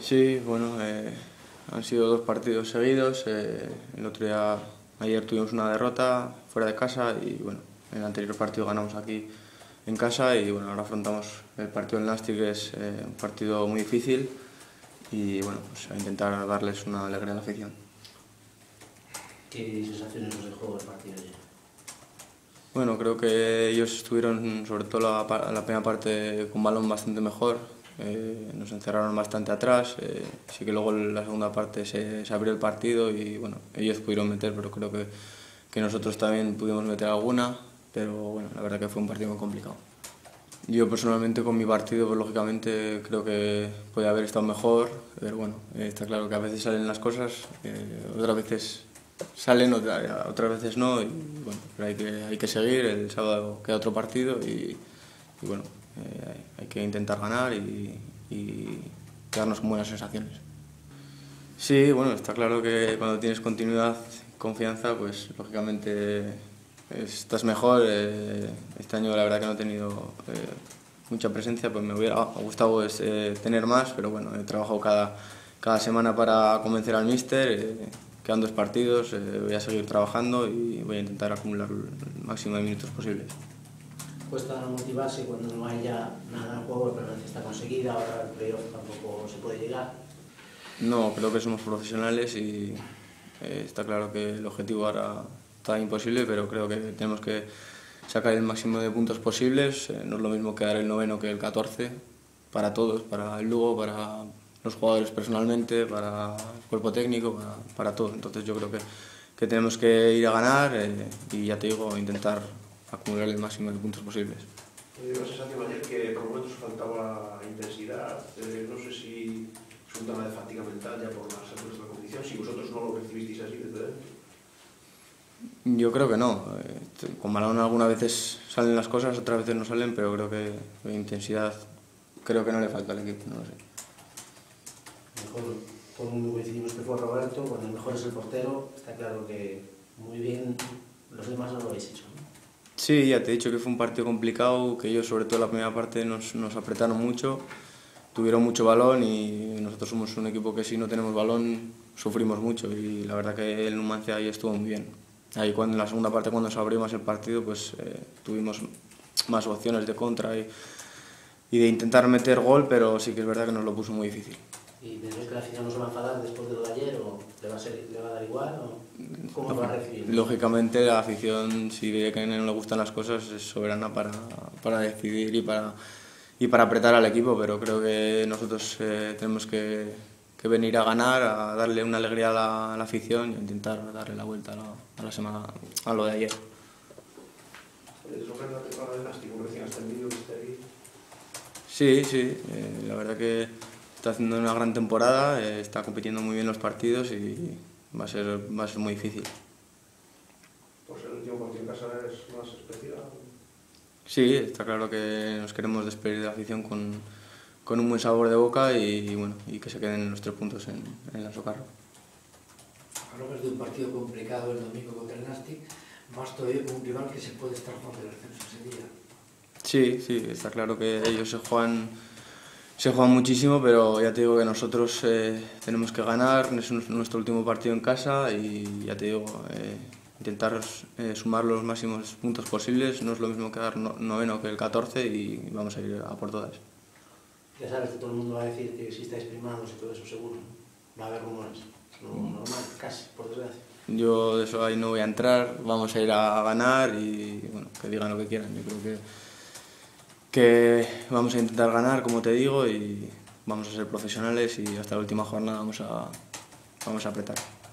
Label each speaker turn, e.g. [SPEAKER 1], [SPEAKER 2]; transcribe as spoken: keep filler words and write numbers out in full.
[SPEAKER 1] Sí, bueno, eh, han sido dos partidos seguidos. Eh, el otro día, ayer tuvimos una derrota fuera de casa y bueno, en el anterior partido ganamos aquí en casa y bueno, ahora afrontamos el partido del Nástic, que es eh, un partido muy difícil y bueno, pues a intentar darles una alegría a la afición.
[SPEAKER 2] ¿Qué sensaciones nos dejó el partido ayer?
[SPEAKER 1] Bueno, creo que ellos estuvieron, sobre todo la, la primera parte, con balón bastante mejor. Eh, nos encerraron bastante atrás. Eh, sí que luego en la segunda parte se, se abrió el partido y bueno, ellos pudieron meter, pero creo que, que nosotros también pudimos meter alguna. Pero bueno, la verdad que fue un partido muy complicado. Yo personalmente con mi partido, pues lógicamente creo que podía haber estado mejor, pero bueno, eh, está claro que a veces salen las cosas, eh, otras veces salen, otra, otras veces no, y bueno, pero hay que, hay que seguir. El sábado queda otro partido y, y bueno, eh, hay que intentar ganar y, y quedarnos con buenas sensaciones. Sí, bueno, está claro que cuando tienes continuidad, confianza, pues lógicamente estás mejor. Eh, este año la verdad que no he tenido eh, mucha presencia, pues me hubiera gustado pues, eh, tener más, pero bueno, he trabajado cada, cada semana para convencer al míster. Eh, quedan dos partidos, eh, voy a seguir trabajando y voy a intentar acumular el máximo de minutos posibles.
[SPEAKER 2] Cuesta motivarse cuando no hay ya nada en juego, la permanencia está conseguida, ahora el playoff tampoco se puede llegar.
[SPEAKER 1] No, creo que somos profesionales y eh, está claro que el objetivo ahora está imposible, pero creo que tenemos que sacar el máximo de puntos posibles. Eh, no es lo mismo quedar el noveno que el catorce, para todos, para el Lugo, para los jugadores personalmente, para el cuerpo técnico, para, para todo. Entonces yo creo que, que tenemos que ir a ganar eh, y ya te digo, intentar acumular el máximo de puntos posibles.
[SPEAKER 3] Me dio la sensación ayer que por momentos faltaba intensidad. Eh, no sé si es un tema de fatiga mental ya por las alturas de la competición, si vosotros no lo percibisteis así desde dentro.
[SPEAKER 1] Yo creo que no. Con balón algunas veces salen las cosas, otras veces no salen, pero creo que la intensidad creo que no le falta al equipo, no lo sé.
[SPEAKER 2] Mejor, todo el mundo coincidimos que fue Roberto, cuando el mejor es el portero, está claro que muy bien los demás no lo habéis hecho, ¿no?
[SPEAKER 1] Sí, ya te he dicho que fue un partido complicado, que ellos sobre todo la primera parte nos, nos apretaron mucho, tuvieron mucho balón y nosotros somos un equipo que si no tenemos balón sufrimos mucho y la verdad que el Numancia ahí estuvo muy bien. Ahí cuando, en la segunda parte, cuando se abrió más el partido, pues eh, tuvimos más opciones de contra y, y de intentar meter gol, pero sí que es verdad que nos lo puso muy difícil.
[SPEAKER 2] ¿Y pensáis que la afición no se va a enfadar después de lo de ayer o le va a, ser, le va a dar igual o cómo lo va a recibir?
[SPEAKER 1] Lógicamente la afición, si ve que no le gustan las cosas, es soberana para, para decidir y para, y para apretar al equipo, pero creo que nosotros eh, tenemos que, que venir a ganar, a darle una alegría a la, a la afición y a intentar darle la vuelta a, la, a, la semana, a lo de ayer.
[SPEAKER 3] ¿Les sorprende la temporada del Nástic, un recién ascendido que esté ahí?
[SPEAKER 1] Sí, sí, eh, la verdad que está haciendo una gran temporada, eh, está compitiendo muy bien los partidos y va a ser, va a ser muy difícil.
[SPEAKER 3] Por ser el último partido en casa es más especial.
[SPEAKER 1] Sí, está claro que nos queremos despedir de la afición con, con un buen sabor de boca y, y, bueno, y que se queden los tres puntos en, en la Socarro.
[SPEAKER 4] Hablamos de un partido complicado el domingo contra el Nástic, más todavía con un rival que se puede estar jugando el ascenso ese día.
[SPEAKER 1] Sí, sí, está claro que ellos se juegan, se juegan muchísimo, pero ya te digo que nosotros eh, tenemos que ganar, es nuestro último partido en casa y ya te digo, eh, intentar eh, sumar los máximos puntos posibles. No es lo mismo quedar no, noveno que el catorce y vamos a ir a por todas.
[SPEAKER 2] Ya sabes que todo el mundo va a decir que si estáis primados y todo eso seguro, va a haber rumores, es lo normal, casi, por desgracia.
[SPEAKER 1] Yo de eso ahí no voy a entrar, vamos a ir a ganar y bueno, que digan lo que quieran. Yo creo que, que vamos a intentar ganar, como te digo, y vamos a ser profesionales y hasta la última jornada vamos a, vamos a apretar.